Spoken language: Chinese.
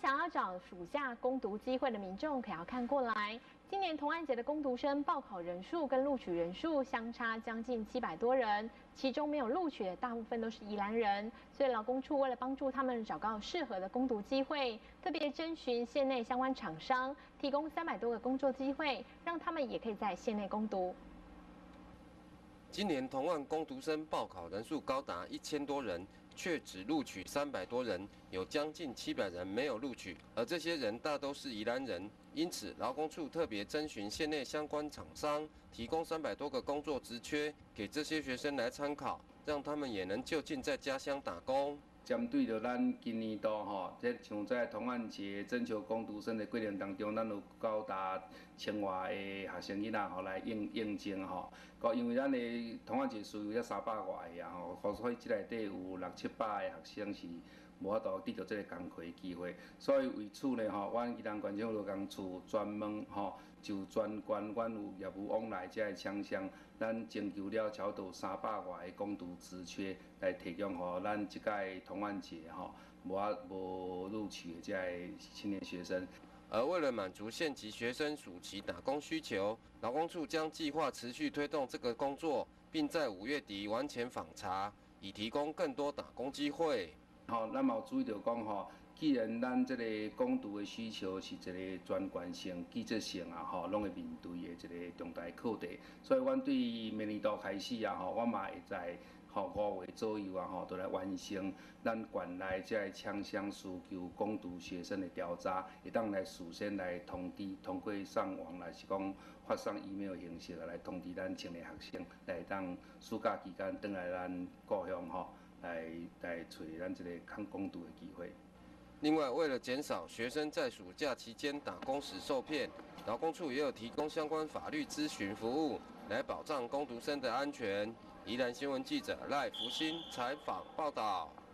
想要找暑假攻读机会的民众，可要看过来。今年同安节的攻读生报考人数跟录取人数相差将近700多人，其中没有录取的大部分都是宜兰人。所以劳工处为了帮助他们找到适合的攻读机会，特别征询县内相关厂商，提供300多个工作机会，让他们也可以在县内攻读。 今年同案工读生报考人数高达1000多人，却只录取300多人，有将近700人没有录取，而这些人大都是宜兰人。因此，劳工处特别征询县内相关厂商，提供300多个工作职缺给这些学生来参考，让他们也能就近在家乡打工。 针对着咱今年度即像在同安节征求工读生的过程当中，咱有高达1000外的学生囡仔来应征因为咱的同安节数有300外个所以即内底有600-700个学生是无法度得到这个工课的机会，所以为此呢阮宜兰县政府劳工处专门就专管阮有业务往来这个厂商，咱征求了超多300外的工读职缺来提供予咱即届同安节无录取的这个青年学生。 而为了满足县级学生暑期打工需求，劳工处将计划持续推动这个工作，并在5月底完成访查，以提供更多打工机会。 咱嘛有注意到讲既然咱这个攻读的需求是一个全权性、季节性拢会面对的一个重大课题，所以阮对明年度开始我嘛会在5月左右就来完成咱县内这个厂商需求攻读学生的调查，会当来事先来通知，通过上网来是讲发送 email 形式来通知咱青年学生，来当暑假期间回来咱故乡来找咱这个攻读的机会。 另外，为了减少学生在暑假期间打工时受骗，劳工处也有提供相关法律咨询服务，来保障工读生的安全。宜兰新闻记者赖福兴采访报道。